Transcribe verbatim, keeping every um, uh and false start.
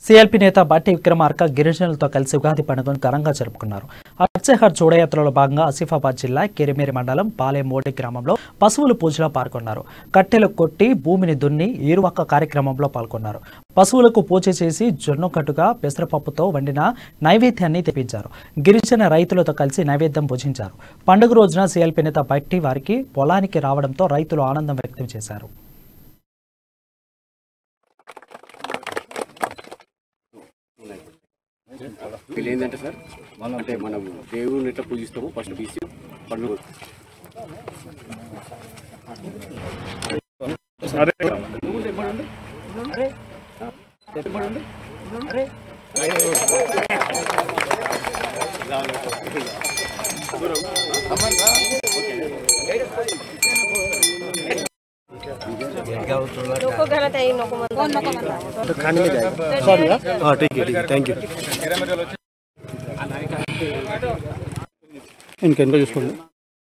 CLP నేత బట్టి విక్రమార్క గిరిజనులతో కలిసి ఉగాది పండుగను ఘనంగా జరుపుకున్నారు. అర్చహర్ చూడయాత్రలో భాగంగా ఆసిఫాబాద్ జిల్లా కిరిమేరి మండలం పాలెమోడి గ్రామంలో పశువుల పూజలో పాల్గొన్నారు. కట్టెలు కొట్టి భూమిని దున్ని ఏరువాక కార్యక్రమంలో పాల్గొన్నారు. పశువులకు పూజ చేసి జొన్నకట్టుగా పెసరపప్పుతో వండిన నైవేద్యాన్ని తెప్పించారు. గిరిజన రైతులతో కలిసి నైవేద్యం భుజించారు. పండుగ రోజున సిఎల్పి నేత బట్టి వారికి పొలానికి రావడంతో రైతులు ఆనందం వ్యక్తం చేశారు. ఏంటంటే సార్ అంటే మనం దేవుని ఎట్లా పూజిస్తాము ఫస్ట్ తీసి పండుగ लोगों का रहता है इन लोगों को कौन लोगों तो खाने में जाएगा सॉरी हाँ ठीक है ठीक है थैंक यू इनके इनको చూసుకోండి